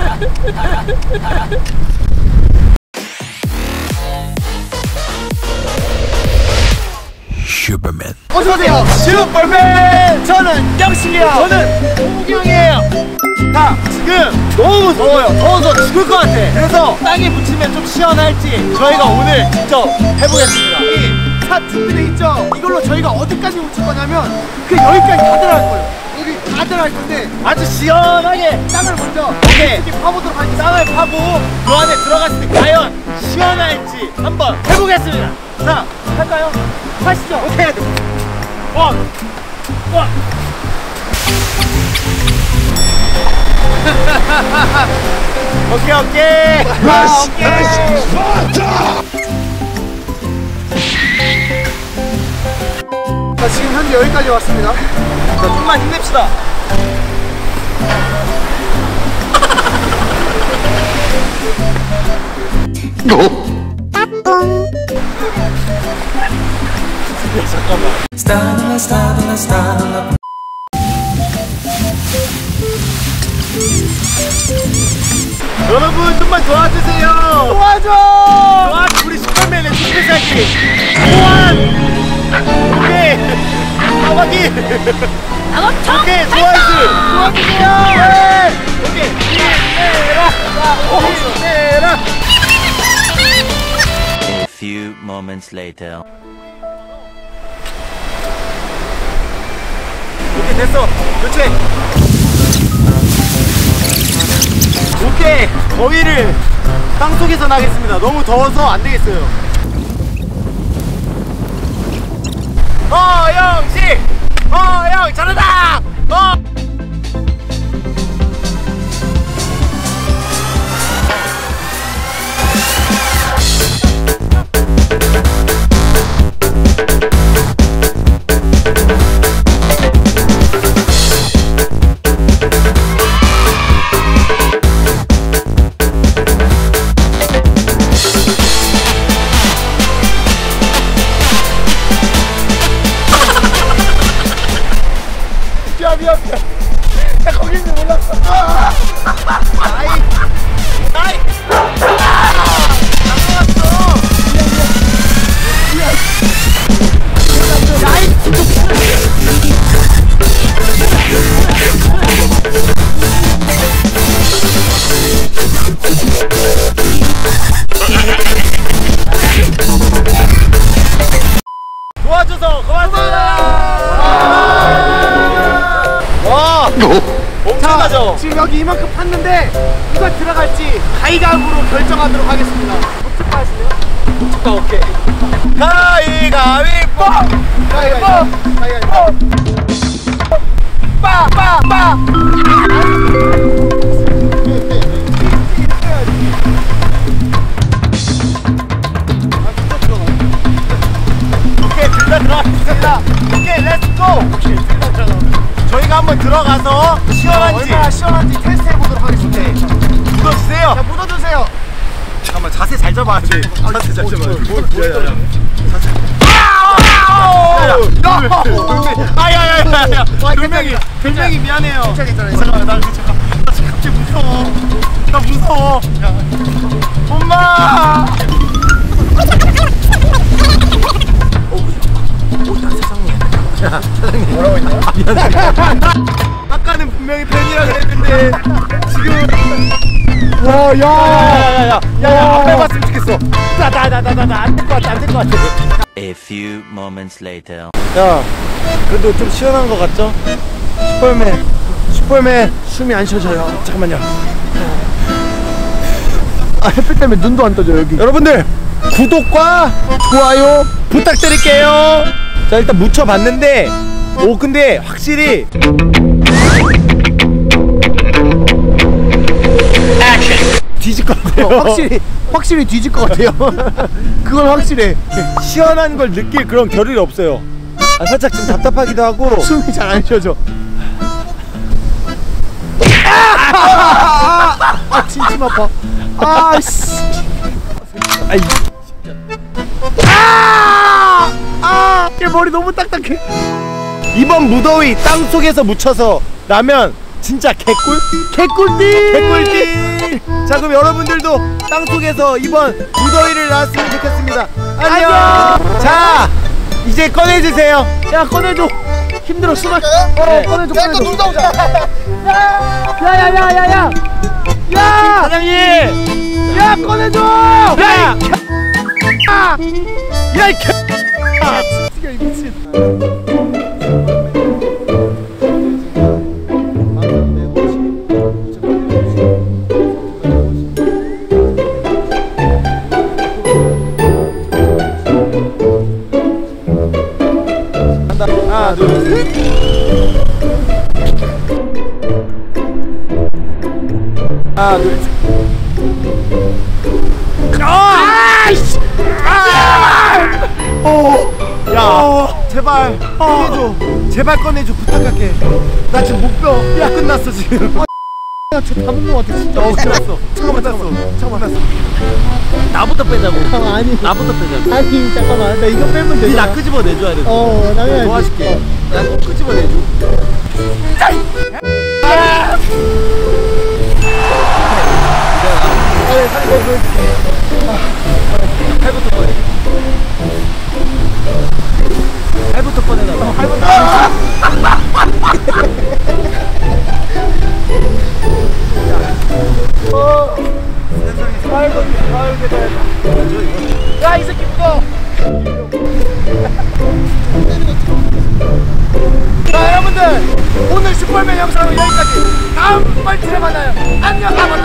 슈퍼맨. 어서오세요. 슈퍼맨. 저는 영식이요. 저는 호국이 형이에요. 자, 지금 너무 더워요. 더워서 죽을 것 같아. 그래서 땅에 붙이면 좀 시원할지 저희가 오늘 직접 해보겠습니다. 이 삽 준비돼 있죠? 이걸로 저희가 어디까지 붙일 거냐면 그 여기까지 다 들어갈 거예요. 여기 다 들어갈 건데 아주 시원하게 땅을 먼저 이렇게 파보도록 하겠습니다. 땅을 파고 그 안에 들어갔을 때 과연 시원할지 한번 해보겠습니다. 자, 할까요? 가시죠. 오케이. 오케이. 오케이. 자, 지금 현재 여기까지 왔습니다. 자, 좀만 힘냅시다. 잠깐만. 여러분 좀만 도와주세요. 도와줘. 우리 슈퍼맨의 스페셜기 보안. 오케이. 사박이. 오케이. 도와주세요. 오케이. 힘내라. A few moments later. 오케이, 됐어. 그렇지. 오케이. 거위를 땅속에서 나겠습니다. 너무 더워서 안 되겠어요. 영식! 형 잘한다! 미안. 나 거기 있는 줄 몰랐어. 나이. 도와줘서 고맙습니다. 엄청나죠? 지금 여기 이만큼 팠는데 누가 들어갈지 가위가위보로 결정하도록 하겠습니다. 목축가 하시네요? 목축가 오케이. 가위가위보! 가위가위보! 빠! 오케이, 둘 다 들어가겠습니다. 오케이, 렛츠고! 오케이, 둘 다 들어가겠습니다. 저희가 한번 들어가서 얼마나 시원한지 테스트 해보도록 하겠습니다. 묻어주세요. 자, 묻어주세요. 잠깐만, 자세 잘 잡아야지. 자세 잘 잡아야지. 돌멩이 미안해요. 잠깐만, 나 갑자기 무서워. 나 무서워. 엄마. 사장님 뭐라고 했나요? 미안해. 아까는 분명히 팬이라 그랬는데 지금 야야야야야 안 밟았으면 좋겠어. 나 안 될 것 같아. A few moments later. 야, 그래도 좀 시원한 것 같죠? 슈퍼맨 숨이 안 쉬어져요. 잠깐만요. 햇빛 때문에 눈도 안 떠져 여기. 여러분들 구독과 좋아요 부탁드릴게요. 자, 일단 묻혀봤는데 근데 확실히 뒤질 것 같아요. 확실히 뒤질 것 같아요. 그건 확실해. 시원한 걸 느낄 그런 겨를이 없어요. 살짝 좀 답답하기도 하고 숨이 잘 안 쉬어져. 진심 아파. 얘 머리 너무 딱딱해. 이번 무더위 땅속에서 묻혀서 라면 진짜 개꿀? 개꿀띠! 자, 그럼 여러분들도 땅속에서 이번 무더위를 나왔으면 좋겠습니다. 안녕. 자, 이제 꺼내주세요. 야 꺼내줘. 힘들어 숨을. 꺼내줘. 내가 또 놀다 오자. 야야야야야. 야 사장님. 야 꺼내줘. 야, 야, 이 개. 이 미친. 하나, 둘, 셋. 하나, 둘, 셋. 아이씨! 야, 제발 꺼내줘. 제발 꺼내줘. 부탁할게. 나 지금 목표 야 끝났어 지금. 다 먹는 것 같아 진짜. 끝났어. 잠깐만. 나부터 빼자고. 아니. 나부터 빼자고. 아니 잠깐만. 나 이거 빼면 되잖아. 나 끄집어 내줘야 돼. 당연하지. 도와줄게. 나 꼭 끄집어 내줘. 팔부터 꺼내. 팔부터 꺼내라. 팔부터. 야 이 새끼 묻어. 자, 여러분들 오늘 슈퍼맨 영상은 여기까지. 다음 뻘티에 만나요. 안녕.